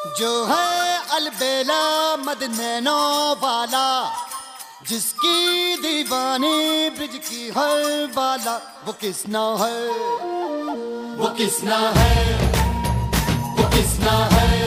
जो है अलबेला मद नैनो वाला, जिसकी दीवानी ब्रिज की हर वाला, वो किसना है, वो किसना है, वो किसना है।